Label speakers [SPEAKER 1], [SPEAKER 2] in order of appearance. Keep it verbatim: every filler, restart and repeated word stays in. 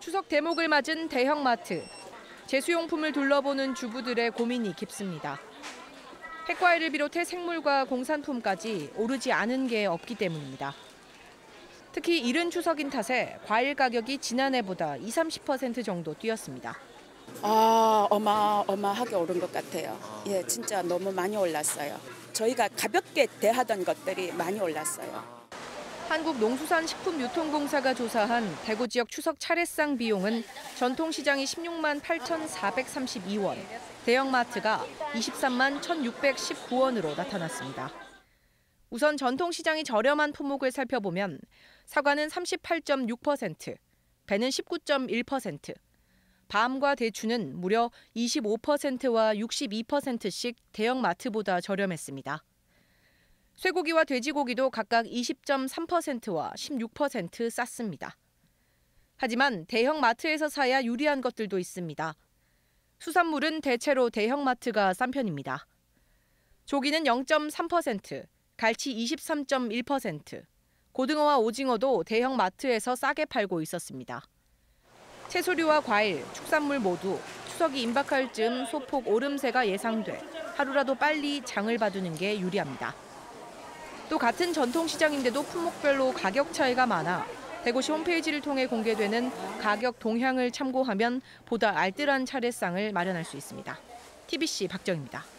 [SPEAKER 1] 추석 대목을 맞은 대형마트. 제수용품을 둘러보는 주부들의 고민이 깊습니다. 핵과일을 비롯해 생물과 공산품까지 오르지 않은 게 없기 때문입니다. 특히 이른 추석인 탓에 과일 가격이 지난해보다 이십, 삼십 퍼센트 정도 뛰었습니다.
[SPEAKER 2] 아, 어마어마하게 오른 것 같아요. 예, 진짜 너무 많이 올랐어요. 저희가 가볍게 대하던 것들이 많이 올랐어요.
[SPEAKER 1] 한국농수산식품유통공사가 조사한 대구 지역 추석 차례상 비용은 전통시장이 십육만 팔천사백삼십이 원, 대형마트가 이십삼만 천육백십구 원으로 나타났습니다. 우선 전통시장이 저렴한 품목을 살펴보면 사과는 삼십팔 점 육 퍼센트, 배는 십구 점 일 퍼센트, 밤과 대추는 무려 이십오 퍼센트와 육십이 퍼센트씩 대형마트보다 저렴했습니다. 쇠고기와 돼지고기도 각각 이십 점 삼 퍼센트와 십육 퍼센트 쌌습니다. 하지만 대형마트에서 사야 유리한 것들도 있습니다. 수산물은 대체로 대형마트가 싼 편입니다. 조기는 영 점 삼 퍼센트, 갈치 이십삼 점 일 퍼센트, 고등어와 오징어도 대형마트에서 싸게 팔고 있었습니다. 채소류와 과일, 축산물 모두 추석이 임박할 즈음 소폭 오름세가 예상돼 하루라도 빨리 장을 봐두는 게 유리합니다. 또 같은 전통시장인데도 품목별로 가격 차이가 많아 대구시 홈페이지를 통해 공개되는 가격 동향을 참고하면 보다 알뜰한 차례상을 마련할 수 있습니다. 티비씨 박정입니다.